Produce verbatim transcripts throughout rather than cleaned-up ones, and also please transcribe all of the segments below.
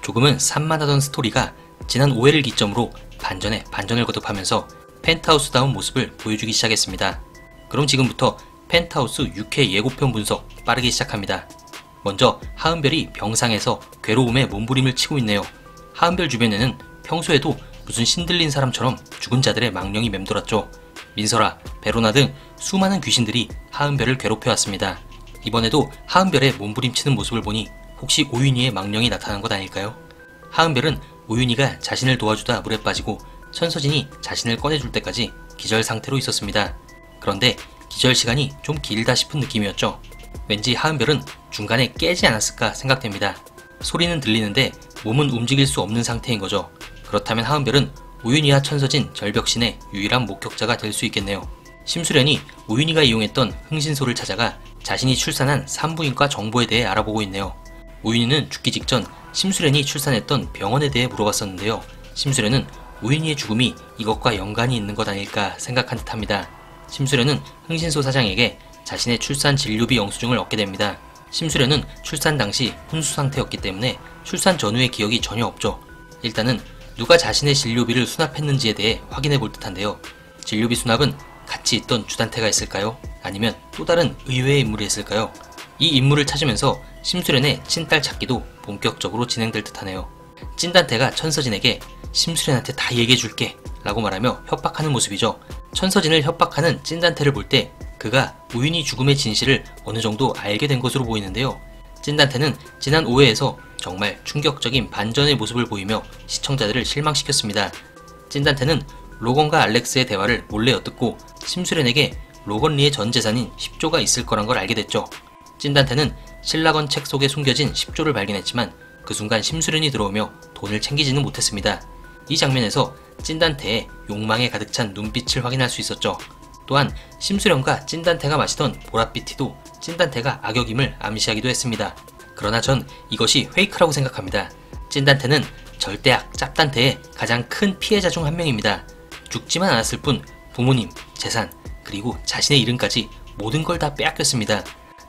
조금은 산만하던 스토리가 지난 오 회를 기점으로 반전에 반전을 거듭하면서 펜트하우스다운 모습을 보여주기 시작했습니다. 그럼 지금부터 펜트하우스 육 회 예고편 분석 빠르게 시작합니다. 먼저 하은별이 병상에서 괴로움에 몸부림을 치고 있네요. 하은별 주변에는 평소에도 무슨 신들린 사람처럼 죽은 자들의 망령이 맴돌았죠. 민설아, 베로나 등 수많은 귀신들이 하은별을 괴롭혀왔습니다. 이번에도 하은별의 몸부림치는 모습을 보니 혹시 오윤희의 망령이 나타난 것 아닐까요? 하은별은 오윤희가 자신을 도와주다 물에 빠지고 천서진이 자신을 꺼내줄 때까지 기절 상태로 있었습니다. 그런데 기절 시간이 좀 길다 싶은 느낌이었죠. 왠지 하은별은 중간에 깨지 않았을까 생각됩니다. 소리는 들리는데 몸은 움직일 수 없는 상태인 거죠. 그렇다면 하은별은 오윤희와 천서진 절벽신의 유일한 목격자가 될 수 있겠네요. 심수련이 오윤희가 이용했던 흥신소를 찾아가 자신이 출산한 산부인과 정보에 대해 알아보고 있네요. 오윤희는 죽기 직전 심수련이 출산했던 병원에 대해 물어봤었는데요. 심수련은 오윤희의 죽음이 이것과 연관이 있는 것 아닐까 생각한 듯합니다. 심수련은 흥신소 사장에게 자신의 출산 진료비 영수증을 얻게 됩니다. 심수련은 출산 당시 혼수 상태였기 때문에 출산 전후의 기억이 전혀 없죠. 일단은 누가 자신의 진료비를 수납했는지에 대해 확인해 볼 듯한데요. 진료비 수납은 같이 있던 주단태가 했을까요? 아니면 또 다른 의외의 인물이 했을까요? 이 인물을 찾으면서 심수련의 친딸 찾기도 본격적으로 진행될 듯하네요. 찐단태가 천서진에게 심수련한테 다 얘기해줄게 라고 말하며 협박하는 모습이죠. 천서진을 협박하는 찐단태를 볼 때 그가 오윤희 죽음의 진실을 어느 정도 알게 된 것으로 보이는데요. 찐단태는 지난 오 회에서 정말 충격적인 반전의 모습을 보이며 시청자들을 실망시켰습니다. 찐단태는 로건과 알렉스의 대화를 몰래 엿듣고 심수련에게 로건리의 전 재산인 십 조가 있을 거란 걸 알게 됐죠. 찐단태는 신라건 책 속에 숨겨진 십 조를 발견했지만 그 순간 심수련이 들어오며 돈을 챙기지는 못했습니다. 이 장면에서 찐단태의 욕망에 가득 찬 눈빛을 확인할 수 있었죠. 또한 심수련과 찐단태가 마시던 보랏빛 티도 찐단태가 악역임을 암시하기도 했습니다. 그러나 전 이것이 페이크라고 생각합니다. 찐단태는 절대악 짭단태의 가장 큰 피해자 중 한 명입니다. 죽지만 않았을 뿐 부모님, 재산, 그리고 자신의 이름까지 모든 걸 다 빼앗겼습니다.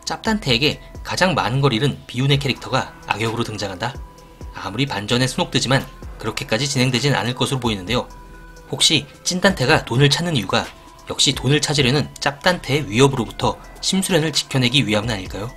짭단태에게 가장 많은 걸 잃은 비운의 캐릭터가 악역으로 등장한다? 아무리 반전에 순혹되지만 그렇게까지 진행되진 않을 것으로 보이는데요. 혹시 찐단태가 돈을 찾는 이유가 역시 돈을 찾으려는 짭단태의 위협으로부터 심수련을 지켜내기 위함은 아닐까요?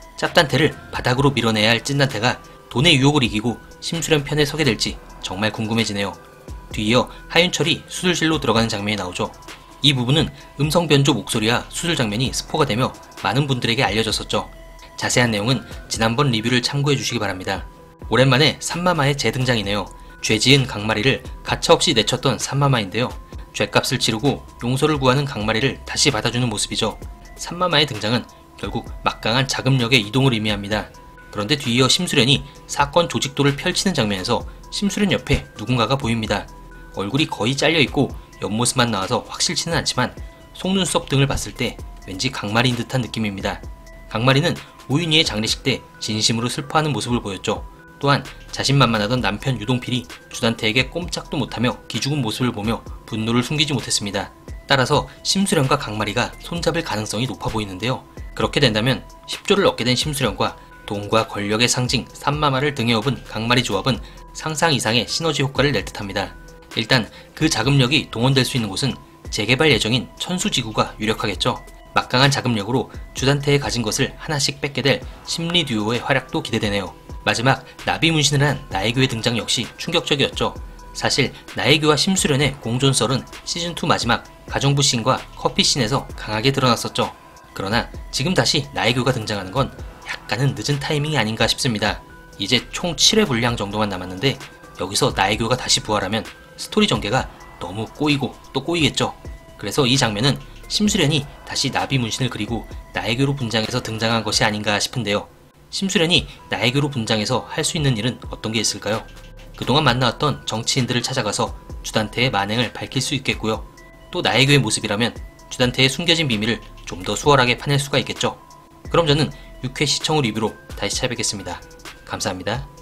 짭단태를 바닥으로 밀어내야 할 찐단태가 돈의 유혹을 이기고 심수련 편에 서게 될지 정말 궁금해지네요. 뒤이어 하윤철이 수술실로 들어가는 장면이 나오죠. 이 부분은 음성 변조 목소리와 수술 장면이 스포가 되며 많은 분들에게 알려졌었죠. 자세한 내용은 지난번 리뷰를 참고해 주시기 바랍니다. 오랜만에 산마마의 재등장이네요. 죄지은 강마리를 가차없이 내쳤던 산마마인데요. 죄값을 치르고 용서를 구하는 강마리를 다시 받아주는 모습이죠. 산마마의 등장은 결국 막강한 자금력의 이동을 의미합니다. 그런데 뒤이어 심수련이 사건 조직도를 펼치는 장면에서 심수련 옆에 누군가가 보입니다. 얼굴이 거의 잘려있고 옆모습만 나와서 확실치는 않지만 속눈썹 등을 봤을 때 왠지 강마리인 듯한 느낌입니다. 강마리는 오윤희의 장례식 때 진심으로 슬퍼하는 모습을 보였죠. 또한 자신만만하던 남편 유동필이 주단태에게 꼼짝도 못하며 기죽은 모습을 보며 분노를 숨기지 못했습니다. 따라서 심수련과 강마리가 손잡을 가능성이 높아 보이는데요. 그렇게 된다면 십 조를 얻게 된 심수련과 돈과 권력의 상징 산마마를 등에 업은 강마리 조합은 상상 이상의 시너지 효과를 낼 듯합니다. 일단 그 자금력이 동원될 수 있는 곳은 재개발 예정인 천수지구가 유력하겠죠. 막강한 자금력으로 주단태에 가진 것을 하나씩 뺏게 될 심리 듀오의 활약도 기대되네요. 마지막 나비 문신을 한 나혜교의 등장 역시 충격적이었죠. 사실 나혜교와 심수련의 공존설은 시즌이 마지막 가정부 씬과 커피 씬에서 강하게 드러났었죠. 그러나 지금 다시 나혜교가 등장하는 건 약간은 늦은 타이밍이 아닌가 싶습니다. 이제 총 칠 회 분량 정도만 남았는데 여기서 나혜교가 다시 부활하면 스토리 전개가 너무 꼬이고 또 꼬이겠죠. 그래서 이 장면은 심수련이 다시 나비 문신을 그리고 나혜교로 분장해서 등장한 것이 아닌가 싶은데요. 심수련이 나혜교로 분장해서 할 수 있는 일은 어떤 게 있을까요? 그동안 만나왔던 정치인들을 찾아가서 주단태의 만행을 밝힐 수 있겠고요. 또 나혜교의 모습이라면 주단태의 숨겨진 비밀을 좀 더 수월하게 파낼 수가 있겠죠. 그럼 저는 육 회 시청 후 리뷰로 다시 찾아뵙겠습니다. 감사합니다.